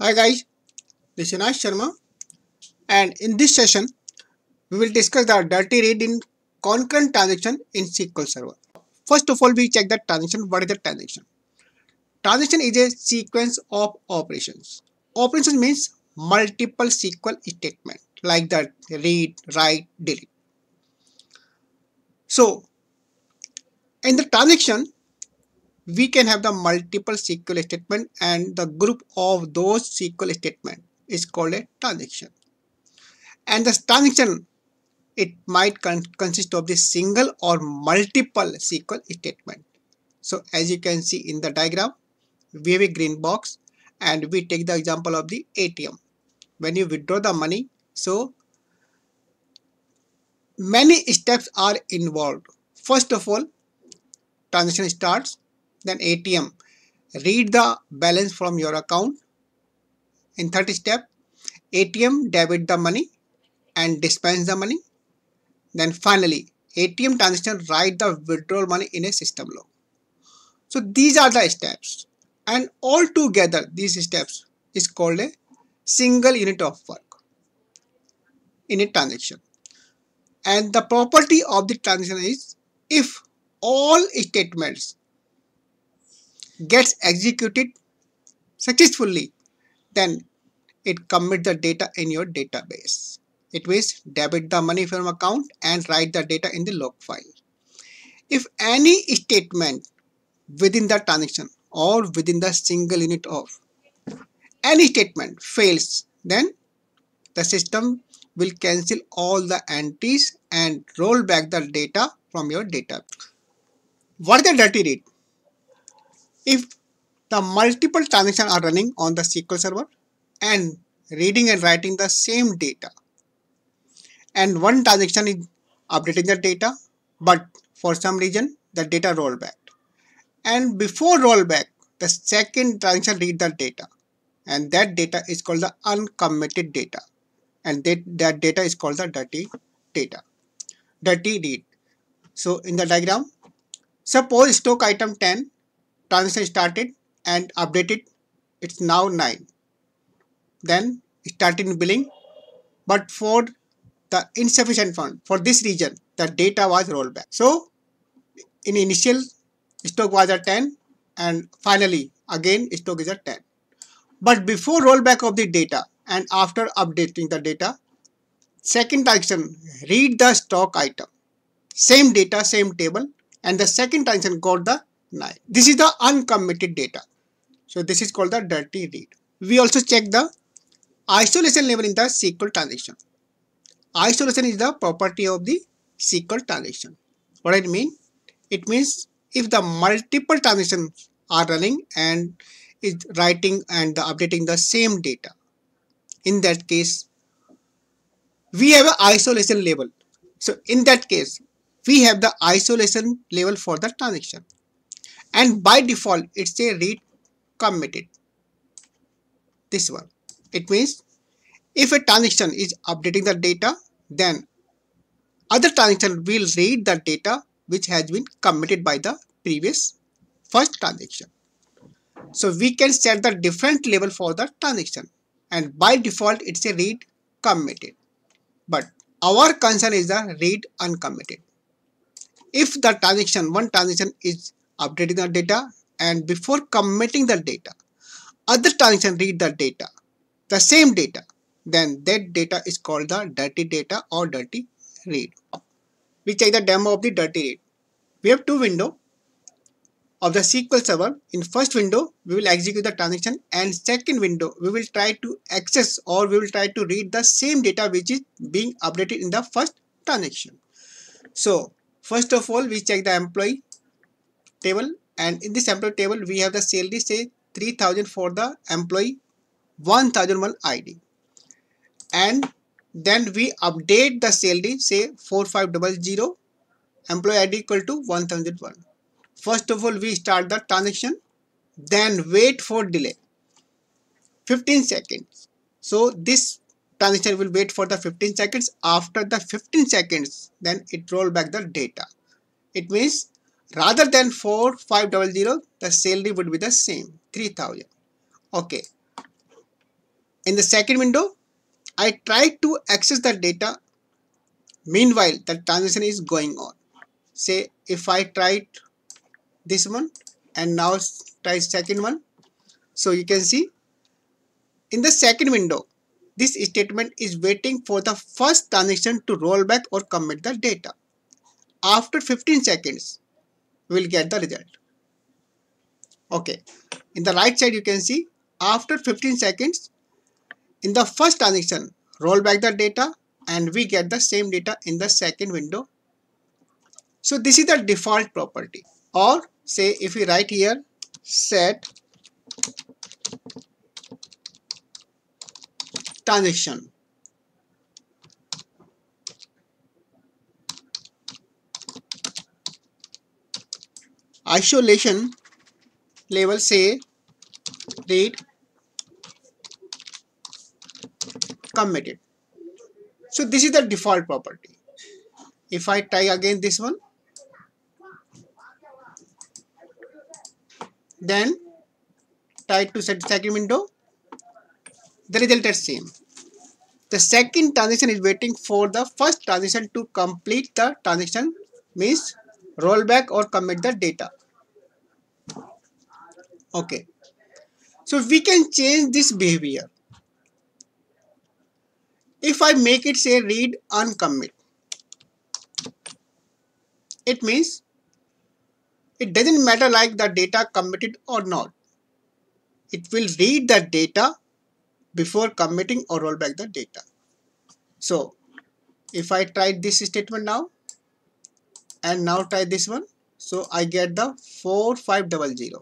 Hi guys, this is Nash Sharma, and in this session we will discuss the dirty read in concurrent transaction in SQL Server. First of all, we check the transaction. What is the transaction? Transaction is a sequence of operations. Operations means multiple SQL statement like that read, write, delete. So in the transaction, we can have the multiple SQL statement, and the group of those SQL statement is called a transaction. And the transaction, it might consist of the single or multiple SQL statement. So as you can see in the diagram, we have a green box, and we take the example of the ATM. When you withdraw the money, so many steps are involved. First of all, transaction starts, then ATM read the balance from your account. In third step, ATM debit the money and dispense the money. Then finally, ATM transaction write the withdrawal money in a system log. So these are the steps, and all together these steps is called a single unit of work in a transaction. And the property of the transaction is, if all statements gets executed successfully, then it commit the data in your database. It means debit the money from account and write the data in the log file. If any statement within the transaction or within the single unit of any statement fails, then the system will cancel all the entries and roll back the data from your data. What is the dirty read? If the multiple transactions are running on the SQL server and reading and writing the same data, and one transaction is updating the data, but for some reason the data roll back, and before rollback the second transaction read the data, and that data is called the uncommitted data, and that data is called the dirty data, dirty read. So in the diagram, suppose stock item 10 transaction started and updated, it's now 9, then started billing, but for the insufficient fund, for this region the data was rolled back. So in initial stock was at 10, and finally again stock is at 10, but before rollback of the data and after updating the data, second transaction read the stock item, same data, same table, and the second transaction got the 9. This is the uncommitted data. So this is called the dirty read. We also check the isolation level in the SQL transaction. Isolation is the property of the SQL transaction. What I mean? It means if the multiple transactions are running and is writing and updating the same data, in that case we have an isolation level. So in that case we have the isolation level for the transaction, and by default it's a read committed. This one, it means if a transaction is updating the data, then other transaction will read the data which has been committed by the previous first transaction. So we can set the different level for the transaction, and by default it's a read committed, but our concern is the read uncommitted. If the transaction, one transaction is updating the data, and before committing the data other transaction read the data, the same data, then that data is called the dirty data or dirty read. We check the demo of the dirty read. We have two windows of the SQL server. In first window we will execute the transaction, and second window we will try to access or we will try to read the same data which is being updated in the first transaction. So first of all we check the employee table, and in this employee table we have the salary, say 3000 for the employee 1001 ID, and then we update the salary, say 4500, employee ID equal to 1001. First of all we start the transaction, then wait for delay 15 seconds. So this transaction will wait for the 15 seconds. After the 15 seconds then it roll back the data. It means rather than 4500 the salary would be the same 3000. Okay, In the second window, I try to access the data. Meanwhile, the transaction is going on. Say if I tried this one and now try second one. So you can see in the second window, this statement is waiting for the first transaction to roll back or commit the data. After 15 seconds, we will get the result. Okay. In the right side, you can see after 15 seconds, in the first transaction, roll back the data and we get the same data in the second window. So this is the default property. Or say if we write here set transaction, isolation level, say read committed. So this is the default property. If I try again this one, then try to set second window, the result is same. The second transaction is waiting for the first transaction to complete the transaction, means roll back or commit the data. Okay. So we can change this behavior. If I make it say read uncommit, it means it doesn't matter like the data committed or not. It will read the data before committing or roll back the data. So if I try this statement now and now try this one, so I get the 4500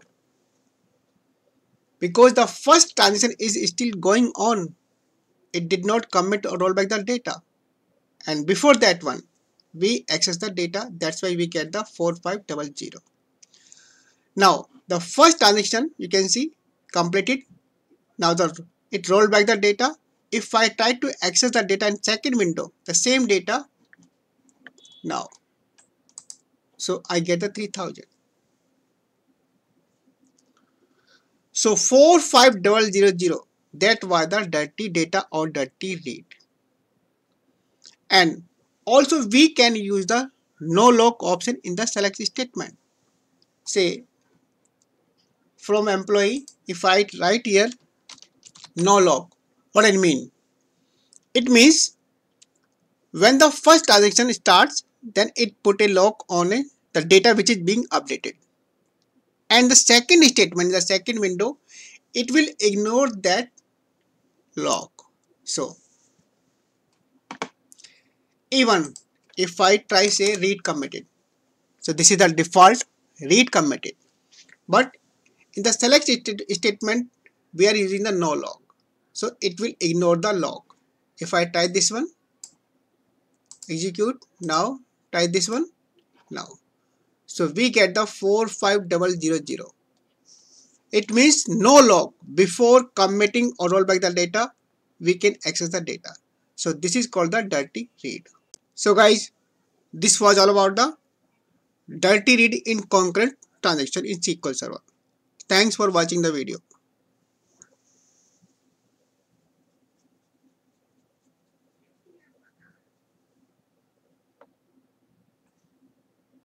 because the first transaction is still going on. It did not commit or roll back the data, and before that one we access the data. That's why we get the 4500. Now the first transaction you can see completed. Now it rolled back the data. If I try to access the data in second window, the same data now, so I get the 3000. So 45000, that was the dirty data or dirty read. And also we can use the no log option in the select statement. Say from employee, if I write here no log, what I mean? It means when the first transaction starts, then it put a log on the data which is being updated. And the second statement, the second window, it will ignore that log. So even if I try say read committed, so this is the default read committed, but in the select statement we are using the no log, so it will ignore the log. If I try this one, execute now, try this one now, so we get the 45000. It means no log. Before committing or roll back the data, we can access the data. So this is called the dirty read. So guys, this was all about the dirty read in concurrent transaction in SQL Server. Thanks for watching the video.